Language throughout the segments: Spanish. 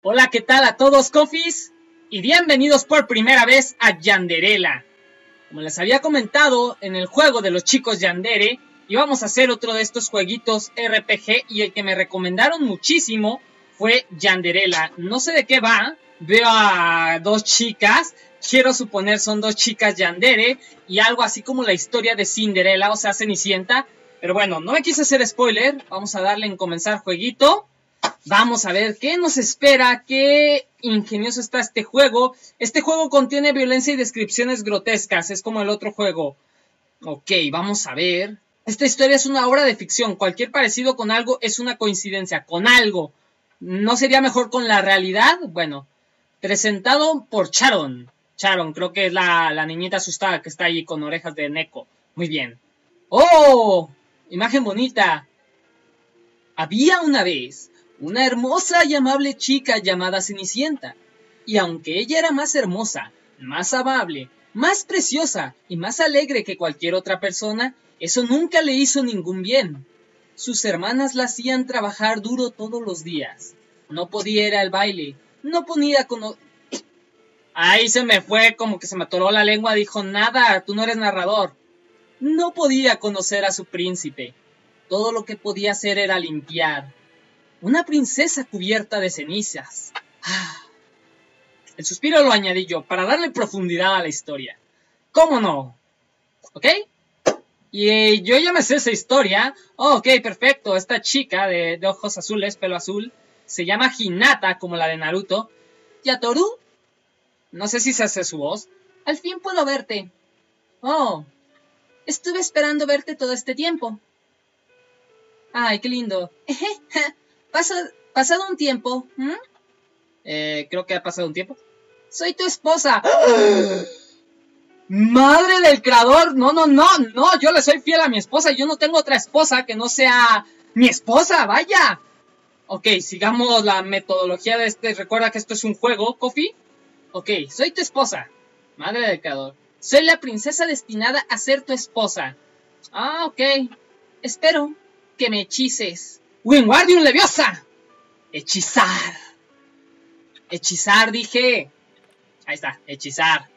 Hola, ¿qué tal a todos, Cofis? Y bienvenidos por primera vez a Yanderela. Como les había comentado, en el juego de los chicos Yandere, íbamos a hacer otro de estos jueguitos RPG y el que me recomendaron muchísimo fue Yanderela. No sé de qué va, veo a dos chicas, quiero suponer son dos chicas Yandere y algo así como la historia de Cinderella, o sea, Cenicienta. Pero bueno, no me quise hacer spoiler, vamos a darle en comenzar jueguito. Vamos a ver qué nos espera, qué ingenioso está este juego. Este juego contiene violencia y descripciones grotescas, es como el otro juego. Ok, vamos a ver. Esta historia es una obra de ficción, cualquier parecido con algo es una coincidencia, con algo. ¿No sería mejor con la realidad? Bueno, presentado por Sharon. Sharon, creo que es la niñita asustada que está ahí con orejas de Neko. Muy bien. ¡Oh! Imagen bonita. Había una vez una hermosa y amable chica llamada Cenicienta, y aunque ella era más hermosa, más amable, más preciosa y más alegre que cualquier otra persona, eso nunca le hizo ningún bien. Sus hermanas la hacían trabajar duro todos los días. No podía ir al baile, no podía Ahí se me fue, como que se me atoró la lengua, dijo, nada, tú no eres narrador. No podía conocer a su príncipe. Todo lo que podía hacer era limpiar. Una princesa cubierta de cenizas. El suspiro lo añadí yo, para darle profundidad a la historia. ¿Cómo no? ¿Ok? Y yo ya me sé esa historia. Oh, ok, perfecto. Esta chica de ojos azules, pelo azul, se llama Hinata, como la de Naruto. ¿Yatoru? No sé si se hace su voz. Al fin puedo verte. Oh, estuve esperando verte todo este tiempo. Ay, qué lindo. Pasado un tiempo. Creo que ha pasado un tiempo. Soy tu esposa. ¡Madre del creador! No, yo le soy fiel a mi esposa. Yo no tengo otra esposa que no sea mi esposa, vaya. Ok, sigamos la metodología de este. Recuerda que esto es un juego, Kofi. Ok, soy tu esposa. Madre del creador. Soy la princesa destinada a ser tu esposa. Ah, ok. Espero que me hechices. Wingardium Leviosa. Hechizar. Hechizar, dije. Ahí está, hechizar.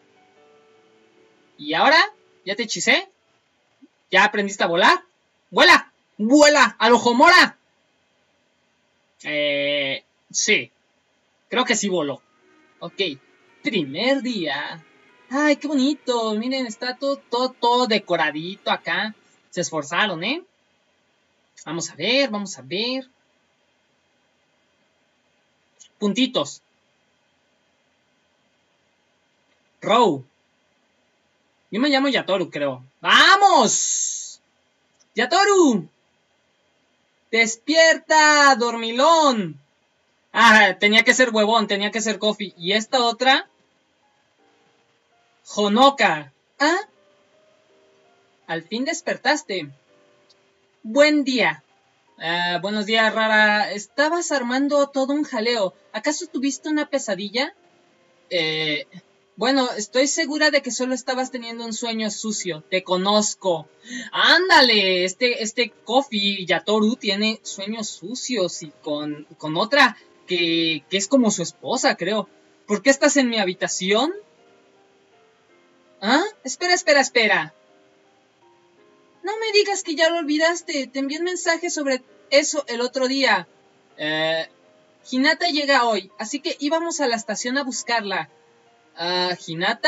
¿Y ahora? ¿Ya te hechicé? ¿Ya aprendiste a volar? ¡Vuela! ¡Vuela! ¡Al ojo mora! Sí. Creo que sí voló. Ok. Primer día. ¡Ay, qué bonito! Miren, está todo decoradito acá. Se esforzaron, ¿eh? Vamos a ver, vamos a ver. Puntitos. Row. Yo me llamo Yatoru, creo. ¡Vamos! ¡Yatoru! ¡Despierta, dormilón! Ah, tenía que ser huevón, tenía que ser Kofi. ¿Y esta otra? Honoka. ¿Ah? Al fin despertaste. Buen día. Buenos días, rara. Estabas armando todo un jaleo. ¿Acaso tuviste una pesadilla? Bueno, estoy segura de que solo estabas teniendo un sueño sucio. Te conozco. Ándale, este Kofi Yatoru tiene sueños sucios y con otra que es como su esposa, creo. ¿Por qué estás en mi habitación? ¿Ah? Espera. No me digas que ya lo olvidaste. Te envié un mensaje sobre eso el otro día. Hinata llega hoy, así que íbamos a la estación a buscarla. ¿Hinata?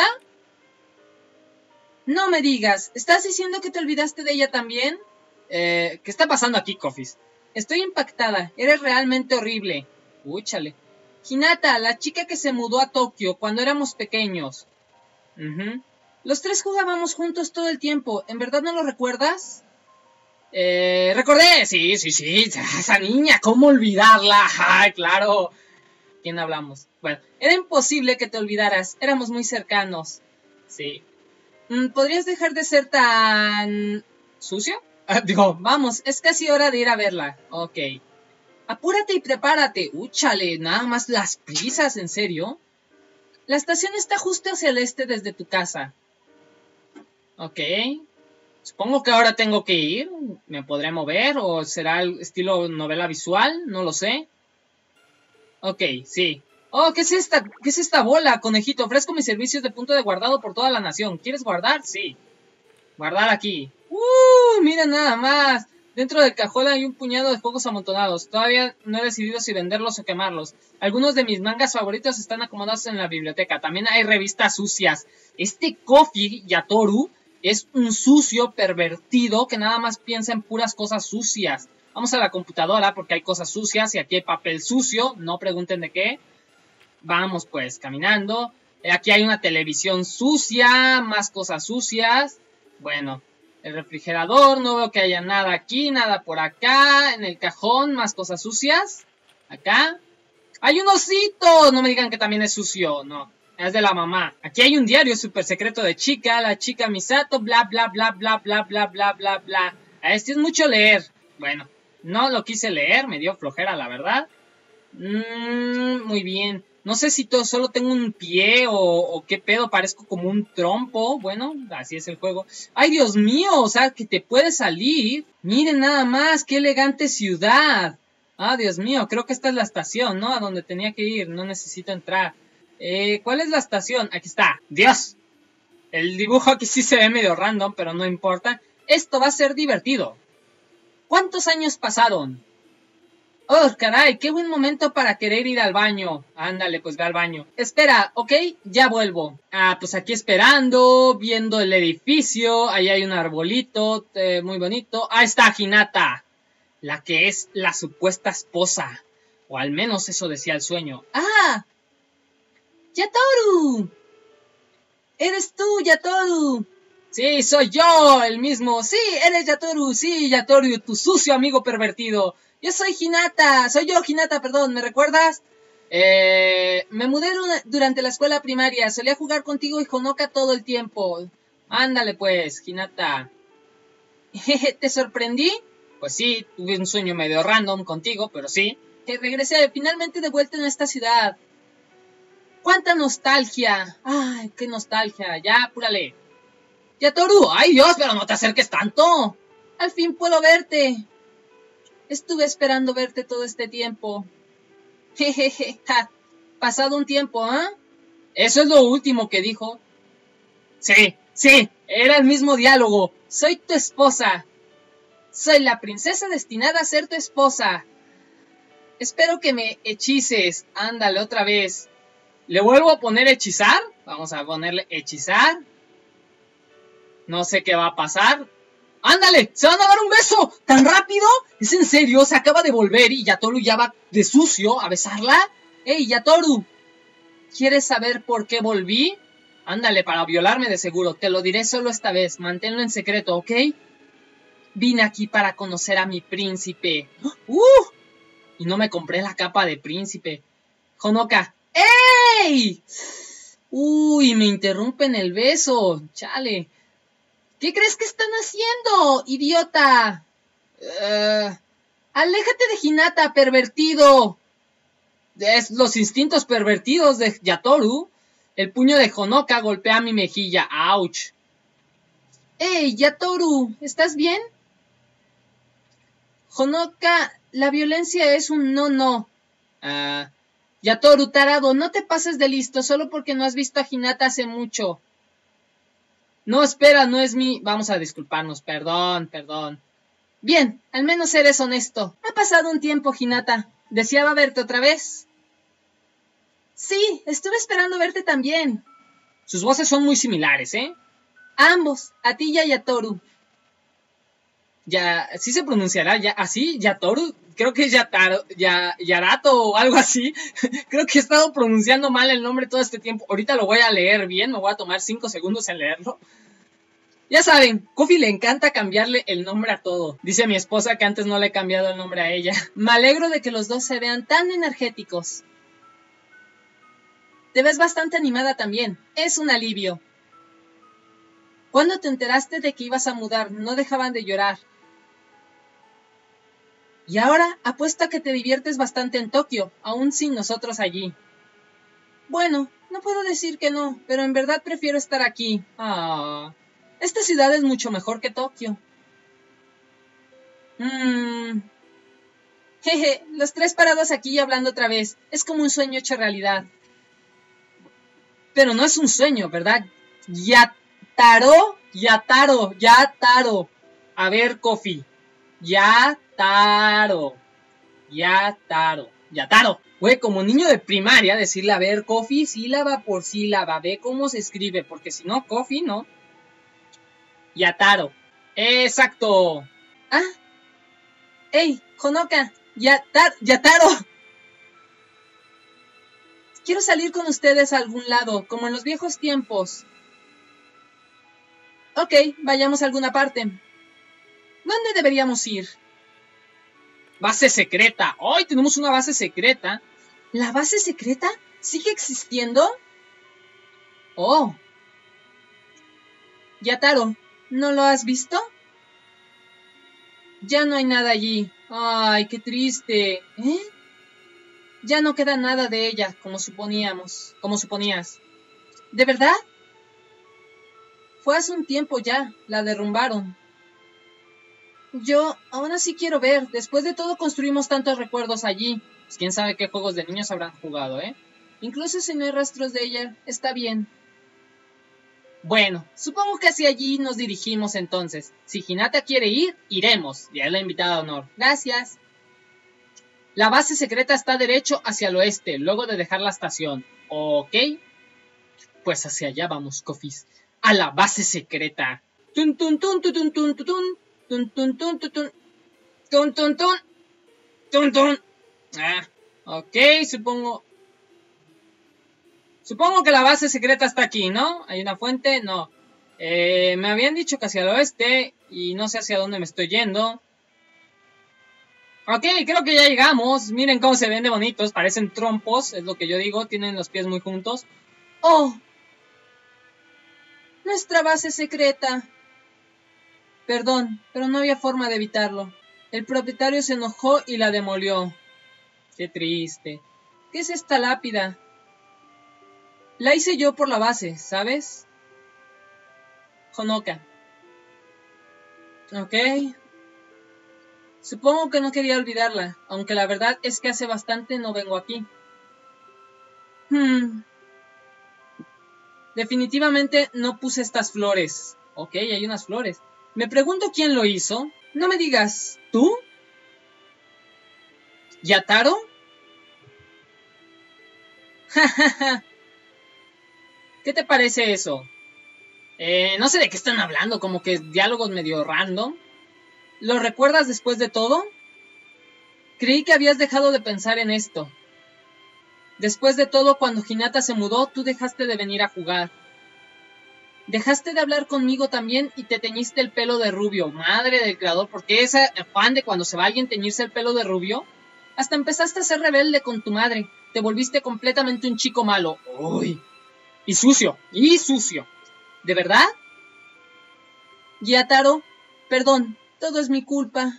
No me digas, ¿estás diciendo que te olvidaste de ella también? ¿Qué está pasando aquí, Kofis? Estoy impactada, eres realmente horrible. Úchale. Hinata, la chica que se mudó a Tokio cuando éramos pequeños. Los tres jugábamos juntos todo el tiempo, ¿en verdad no lo recuerdas? Recordé, sí, esa niña, ¿cómo olvidarla? ¡Ay, claro! ¿Quién hablamos? Bueno, era imposible que te olvidaras, éramos muy cercanos. Sí. ¿Podrías dejar de ser tan... ¿sucio? Digo, vamos, es casi hora de ir a verla. Ok. Apúrate y prepárate. Úchale, nada más las prisas, ¿en serio? La estación está justo hacia el este desde tu casa. Ok. Supongo que ahora tengo que ir. ¿Me podré mover? ¿O será el estilo novela visual? No lo sé. Ok, sí. Oh, ¿qué es esta? ¿Qué es esta bola, conejito? Ofrezco mis servicios de punto de guardado por toda la nación. ¿Quieres guardar? Sí. Guardar aquí. Miren nada más. Dentro del cajón hay un puñado de juegos amontonados. Todavía no he decidido si venderlos o quemarlos. Algunos de mis mangas favoritos están acomodados en la biblioteca. También hay revistas sucias. Este Kofi Yatoru es un sucio pervertido que nada más piensa en puras cosas sucias. Vamos a la computadora porque hay cosas sucias y aquí hay papel sucio. No pregunten de qué. Vamos pues, caminando. Aquí hay una televisión sucia, más cosas sucias. Bueno, el refrigerador, no veo que haya nada aquí, nada por acá. En el cajón, más cosas sucias. Acá. ¡Hay un osito! No me digan que también es sucio, no. Es de la mamá. Aquí hay un diario súper secreto de chica, la chica Misato, bla, bla, bla, bla, bla, bla, bla, bla, bla. Este es mucho leer. Bueno, no lo quise leer, me dio flojera, la verdad. Muy bien. No sé si solo tengo un pie o qué pedo, parezco como un trompo. Bueno, así es el juego. ¡Ay, Dios mío! O sea, que te puedes salir. Miren nada más, qué elegante ciudad. Ah, Dios mío, creo que esta es la estación, ¿no? A donde tenía que ir, no necesito entrar. ¿Cuál es la estación? Aquí está. ¡Dios! El dibujo aquí sí se ve medio random, pero no importa. Esto va a ser divertido. ¿Cuántos años pasaron? Oh, caray, qué buen momento para querer ir al baño. Ándale, pues ve al baño. Espera, ¿ok? Ya vuelvo. Ah, pues aquí esperando, viendo el edificio. Ahí hay un arbolito muy bonito. Ahí está Hinata, la que es la supuesta esposa. O al menos eso decía el sueño. ¡Ah! ¡Yatoru! ¡Eres tú, Yatoru! Sí, soy yo, el mismo. Sí, eres Yatoru. Sí, Yatoru, tu sucio amigo pervertido. Yo soy Hinata. Soy yo, Hinata, perdón. ¿Me recuerdas? Me mudé durante la escuela primaria. Solía jugar contigo y Honoka todo el tiempo. Ándale, pues, Hinata. ¿Te sorprendí? Pues sí, tuve un sueño medio random contigo, pero sí. Regresé finalmente de vuelta en esta ciudad. ¡Cuánta nostalgia! ¡Ay, qué nostalgia! Ya, apúrale. Yatoru, ¡ay Dios, pero no te acerques tanto! Al fin puedo verte. Estuve esperando verte todo este tiempo. Jejeje, pasado un tiempo, ¿ah? Eso es lo último que dijo. Sí, era el mismo diálogo. Soy tu esposa. Soy la princesa destinada a ser tu esposa. Espero que me hechices. Ándale, otra vez. ¿Le vuelvo a poner hechizar? Vamos a ponerle hechizar. No sé qué va a pasar. ¡Ándale! ¡Se van a dar un beso! ¿Tan rápido? ¿Es en serio? Se acaba de volver y Yatoru ya va de sucio a besarla. ¡Ey, Yatoru! ¿Quieres saber por qué volví? Ándale, para violarme de seguro. Te lo diré solo esta vez. Manténlo en secreto, ¿ok? Vine aquí para conocer a mi príncipe. Y no me compré la capa de príncipe. Honoka. ¡Ey! Uy, me interrumpen el beso. Chale. ¿Qué crees que están haciendo, idiota? Aléjate de Hinata, pervertido. Es los instintos pervertidos de Yatoru. El puño de Honoka golpea mi mejilla. ¡Auch! ¡Ey, Yatoru! ¿Estás bien? Honoka, la violencia es un no. Yatoru, tarado, no te pases de listo solo porque no has visto a Hinata hace mucho. No, espera, no es mi... Vamos a disculparnos, perdón. Bien, al menos eres honesto. Ha pasado un tiempo, Hinata. ¿Deseaba verte otra vez? Sí, estuve esperando verte también. Sus voces son muy similares, ¿eh? A ambos, a ti y a Yatoru. Ya, ¿sí se pronunciará ya así? ¿Yatoru? Creo que es Yarato o algo así. Creo que he estado pronunciando mal el nombre todo este tiempo. Ahorita lo voy a leer bien, me voy a tomar 5 segundos en leerlo. Ya saben, Kofi le encanta cambiarle el nombre a todo. Dice mi esposa que antes no le he cambiado el nombre a ella. Me alegro de que los dos se vean tan energéticos. Te ves bastante animada también. Es un alivio. ¿Cuándo te enteraste de que ibas a mudar? No dejaban de llorar. Y ahora apuesto a que te diviertes bastante en Tokio, aún sin nosotros allí. Bueno, no puedo decir que no, pero en verdad prefiero estar aquí. Esta ciudad es mucho mejor que Tokio. Jeje, los tres parados aquí y hablando otra vez. Es como un sueño hecho realidad. Pero no es un sueño, ¿verdad? Yataro. A ver, Kofi. Yataro. Güey, como niño de primaria, decirle, a ver, Kofi, sílaba por sílaba. Ve cómo se escribe, porque si no, Kofi, no. Yataro. Exacto. Ah. Ey, Honoka. Yataro. Quiero salir con ustedes a algún lado, como en los viejos tiempos. Ok, vayamos a alguna parte. ¿Dónde deberíamos ir? Base secreta. ¡Ay, tenemos una base secreta! ¿La base secreta sigue existiendo? Oh. Yataro, ¿no lo has visto? Ya no hay nada allí. Ay, qué triste. ¿Eh? Ya no queda nada de ella, como suponías. ¿De verdad? Fue hace un tiempo ya, la derrumbaron. Yo aún así quiero ver. Después de todo construimos tantos recuerdos allí. Pues quién sabe qué juegos de niños habrán jugado, ¿eh? Incluso si no hay rastros de ella, está bien. Bueno, supongo que hacia allí nos dirigimos entonces. Si Hinata quiere ir, iremos. Ya es la invitada de honor. Gracias. La base secreta está derecho hacia el oeste, luego de dejar la estación. ¿Ok? Pues hacia allá vamos, Kofis. A la base secreta. Tun tun tun tun tun tun tun tun tun tun tun tun tun tun tun. Ah, ok, supongo que la base secreta está aquí, ¿no? ¿Hay una fuente? No. Me habían dicho que hacia el oeste y no sé hacia dónde me estoy yendo. Ok, creo que ya llegamos. Miren cómo se ven de bonitos. Parecen trompos, es lo que yo digo. Tienen los pies muy juntos. ¡Oh! Nuestra base secreta. Perdón, pero no había forma de evitarlo. El propietario se enojó y la demolió. Qué triste. ¿Qué es esta lápida? La hice yo por la base, ¿sabes? Honoka. Ok. Supongo que no quería olvidarla, aunque la verdad es que hace bastante no vengo aquí. Definitivamente no puse estas flores. Ok, hay unas flores. Me pregunto quién lo hizo. No me digas, ¿tú? ¿Yataro? ¿Qué te parece eso? No sé de qué están hablando, como que diálogos medio random. ¿Lo recuerdas después de todo? Creí que habías dejado de pensar en esto. Después de todo, cuando Hinata se mudó, tú dejaste de venir a jugar. Dejaste de hablar conmigo también y te teñiste el pelo de rubio. Madre del creador, ¿por qué ese afán de cuando se va alguien teñirse el pelo de rubio? Hasta empezaste a ser rebelde con tu madre. Te volviste completamente un chico malo. ¡Uy! Y sucio. ¿De verdad? Gyataro, perdón, todo es mi culpa.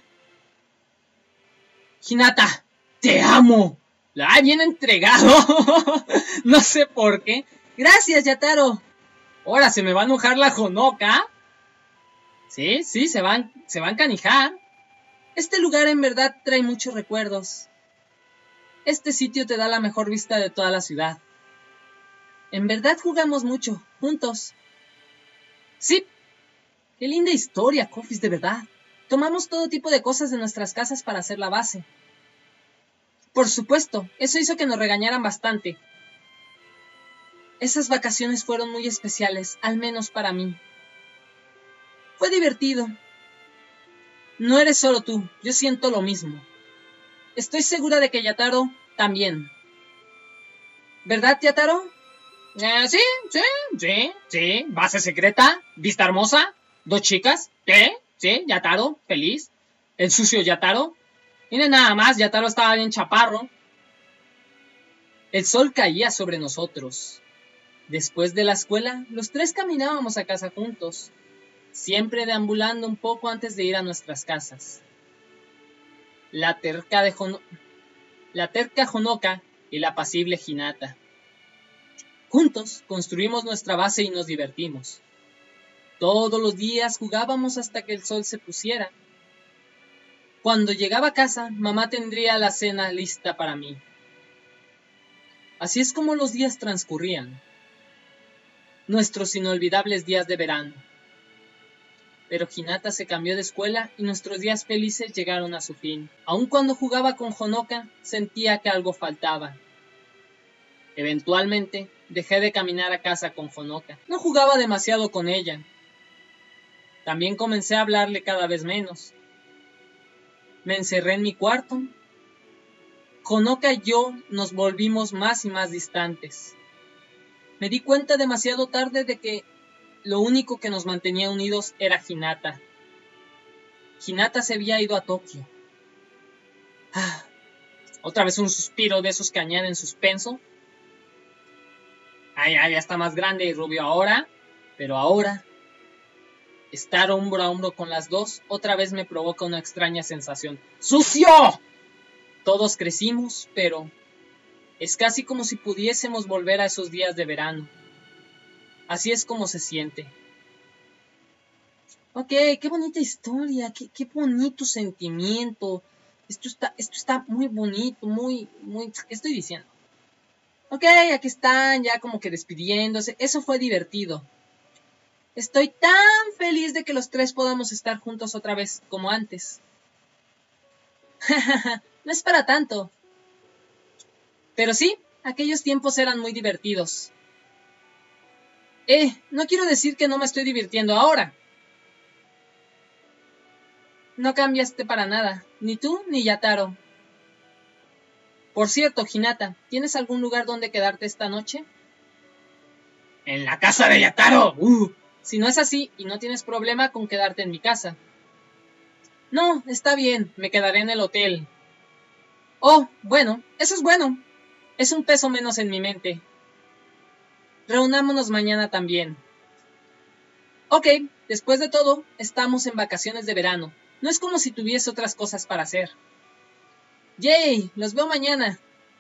Hinata, te amo. ¡Ay, bien entregado! No sé por qué. Gracias, Gyataro. Ahora se me va a enojar la Honoka. Sí, se van a canijar. Este lugar en verdad trae muchos recuerdos. Este sitio te da la mejor vista de toda la ciudad. En verdad jugamos mucho, juntos. Sí. Qué linda historia, Kofis, de verdad. Tomamos todo tipo de cosas de nuestras casas para hacer la base. Por supuesto, eso hizo que nos regañaran bastante. Esas vacaciones fueron muy especiales, al menos para mí. Fue divertido. No eres solo tú, yo siento lo mismo. Estoy segura de que Yataro también. ¿Verdad, Yataro? Sí. Base secreta, vista hermosa, 2 chicas, sí, Yataro, feliz. El sucio Yataro. Miren nada más, Yataro estaba bien chaparro. El sol caía sobre nosotros. Después de la escuela, los tres caminábamos a casa juntos, siempre deambulando un poco antes de ir a nuestras casas. La terca Honoka y la apacible Hinata. Juntos construimos nuestra base y nos divertimos. Todos los días jugábamos hasta que el sol se pusiera. Cuando llegaba a casa, mamá tendría la cena lista para mí. Así es como los días transcurrían. Nuestros inolvidables días de verano. Pero Hinata se cambió de escuela y nuestros días felices llegaron a su fin. Aun cuando jugaba con Honoka, sentía que algo faltaba. Eventualmente, dejé de caminar a casa con Honoka. No jugaba demasiado con ella. También comencé a hablarle cada vez menos. Me encerré en mi cuarto. Honoka y yo nos volvimos más y más distantes. Me di cuenta demasiado tarde de que lo único que nos mantenía unidos era Hinata. Hinata se había ido a Tokio. Otra vez un suspiro de esos que añaden suspenso. Ya está más grande y rubio ahora, pero ahora, estar hombro a hombro con las dos otra vez me provoca una extraña sensación. ¡Sucio! Todos crecimos, pero es casi como si pudiésemos volver a esos días de verano. Así es como se siente. Ok, qué bonita historia, qué bonito sentimiento. Esto está muy bonito, ¿qué estoy diciendo? Ok, aquí están ya como que despidiéndose. Eso fue divertido. Estoy tan feliz de que los tres podamos estar juntos otra vez como antes. No es para tanto. Pero sí, aquellos tiempos eran muy divertidos. No quiero decir que no me estoy divirtiendo ahora. No cambiaste para nada, ni tú ni Yataro. Por cierto, Hinata, ¿tienes algún lugar donde quedarte esta noche? ¡En la casa de Yataro! Si no es así y no tienes problema con quedarte en mi casa. No, está bien, me quedaré en el hotel. Oh, bueno, eso es bueno. Es un peso menos en mi mente. Reunámonos mañana también. Ok, después de todo, estamos en vacaciones de verano. No es como si tuviese otras cosas para hacer. ¡Yay! Los veo mañana.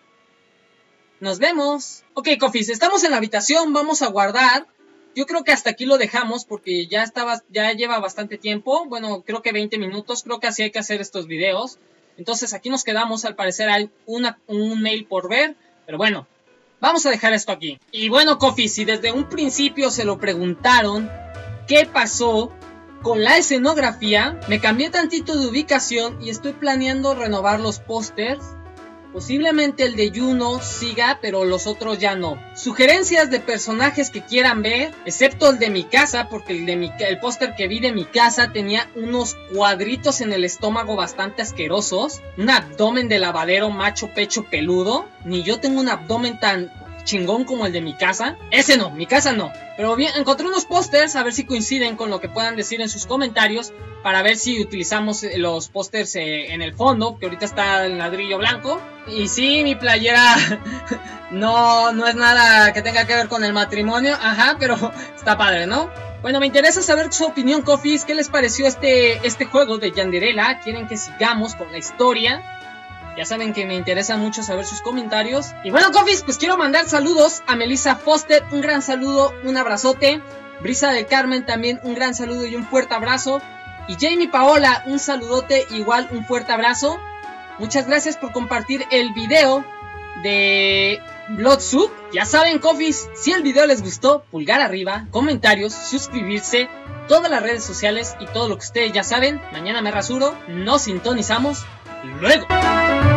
¡Nos vemos! Ok, Cofis, estamos en la habitación, vamos a guardar. Yo creo que hasta aquí lo dejamos porque ya lleva bastante tiempo. Bueno, creo que 20 minutos. Creo que así hay que hacer estos videos. Entonces aquí nos quedamos. Al parecer hay un mail por ver. Pero bueno, vamos a dejar esto aquí. Y bueno, Cofis, si desde un principio se lo preguntaron, ¿qué pasó con la escenografía? Me cambié tantito de ubicación y estoy planeando renovar los pósters. Posiblemente el de Yuno siga, pero los otros ya no. Sugerencias de personajes que quieran ver, excepto el de mi casa, porque el póster que vi de mi casa tenía unos cuadritos en el estómago bastante asquerosos. Un abdomen de lavadero macho pecho peludo. Ni yo tengo un abdomen tan chingón como el de mi casa. Ese no, mi casa no. Pero bien, encontré unos pósters, a ver si coinciden con lo que puedan decir en sus comentarios, para ver si utilizamos los pósters en el fondo, que ahorita está el ladrillo blanco. Y sí, mi playera no es nada que tenga que ver con el matrimonio, pero está padre, ¿no? Bueno, me interesa saber su opinión, Cofis. ¿Qué les pareció este juego de Yandere? ¿Quieren que sigamos con la historia? Ya saben que me interesa mucho saber sus comentarios. Y bueno, Cofis, pues quiero mandar saludos a Melissa Foster. Un gran saludo, un abrazote. Brisa del Carmen también, un gran saludo y un fuerte abrazo. Y Jamie Paola, un saludote, igual un fuerte abrazo. Muchas gracias por compartir el video de Blood Soup. Ya saben, Cofis, si el video les gustó, pulgar arriba, comentarios, suscribirse, todas las redes sociales y todo lo que ustedes ya saben. Mañana me rasuro, nos sintonizamos luego.